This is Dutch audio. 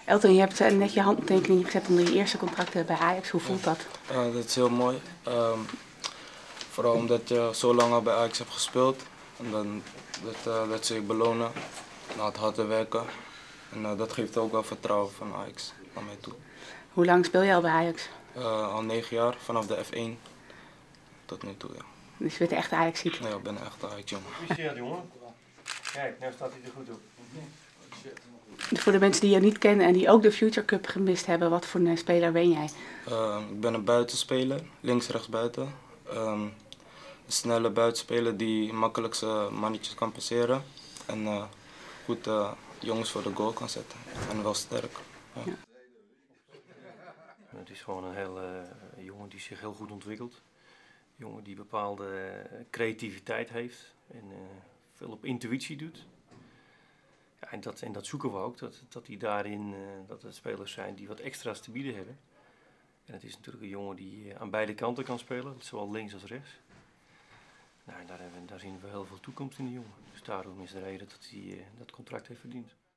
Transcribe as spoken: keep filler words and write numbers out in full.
Elton, je hebt net je handtekening gezet onder je eerste contract bij Ajax. Hoe voelt dat? Uh, dat is heel mooi. Um, vooral omdat je zo lang al bij Ajax hebt gespeeld. En dan dat, uh, dat ze je belonen na het harde werken. En uh, dat geeft ook wel vertrouwen van Ajax naar mij toe. Hoe lang speel je al bij Ajax? Uh, al negen jaar, vanaf de F één tot nu toe, ja. Dus je bent echt Ajax-ziet? Ja, ik ben een echte Ajax-jongen. Appreciëert, jongen. Kijk, nu staat hij er goed op. Dus voor de mensen die jou niet kennen en die ook de Future Cup gemist hebben, wat voor een speler ben jij? Uh, ik ben een buitenspeler, links-rechts buiten. Um, een snelle buitenspeler die makkelijk zijn mannetjes kan passeren. En uh, goed uh, jongens voor de goal kan zetten. En wel sterk. Ja. Ja. Het is gewoon een hele uh, jongen die zich heel goed ontwikkelt. Een jongen die bepaalde uh, creativiteit heeft en uh, veel op intuïtie doet. Ja, en, dat, en dat zoeken we ook, dat, dat die daarin, uh, dat er spelers zijn die wat extra's te bieden hebben. En het is natuurlijk een jongen die uh, aan beide kanten kan spelen, zowel links als rechts. Nou, daar, hebben, daar zien we heel veel toekomst in die jongen. Dus daarom is de reden dat hij uh, dat contract heeft verdiend.